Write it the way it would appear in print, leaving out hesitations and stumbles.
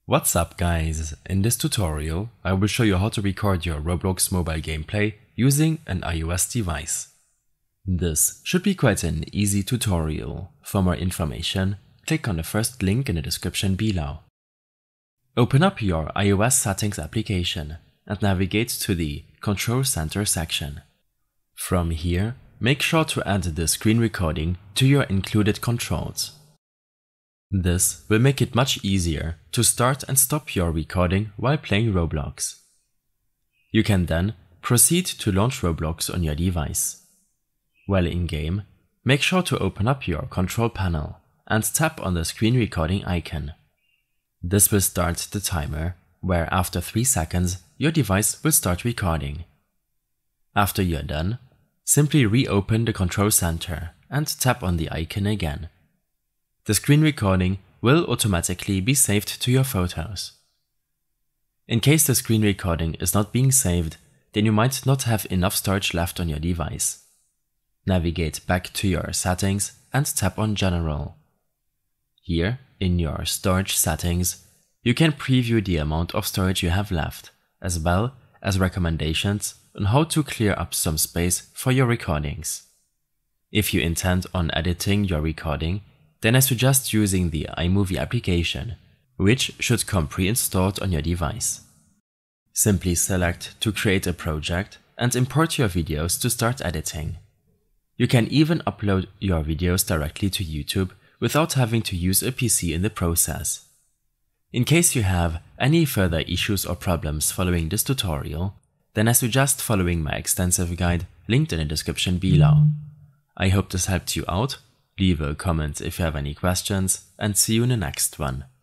What's up guys, in this tutorial I will show you how to record your Roblox mobile gameplay using an iOS device. This should be quite an easy tutorial. For more information, click on the first link in the description below. Open up your iOS settings application and navigate to the Control Center section. From here, make sure to add the screen recording to your included controls. This will make it much easier to start and stop your recording while playing Roblox. You can then proceed to launch Roblox on your device. While in-game, make sure to open up your control panel and tap on the screen recording icon. This will start the timer, where after 3 seconds your device will start recording. After you're done, simply reopen the control center and tap on the icon again. The screen recording will automatically be saved to your photos. In case the screen recording is not being saved, then you might not have enough storage left on your device. Navigate back to your settings and tap on General. Here, in your storage settings, you can preview the amount of storage you have left, as well as recommendations on how to clear up some space for your recordings. If you intend on editing your recording, then I suggest using the iMovie application, which should come pre-installed on your device. Simply select to create a project and import your videos to start editing. You can even upload your videos directly to YouTube without having to use a PC in the process. In case you have any further issues or problems following this tutorial, then I suggest following my extensive guide linked in the description below. I hope this helped you out. Leave a comment if you have any questions, and see you in the next one.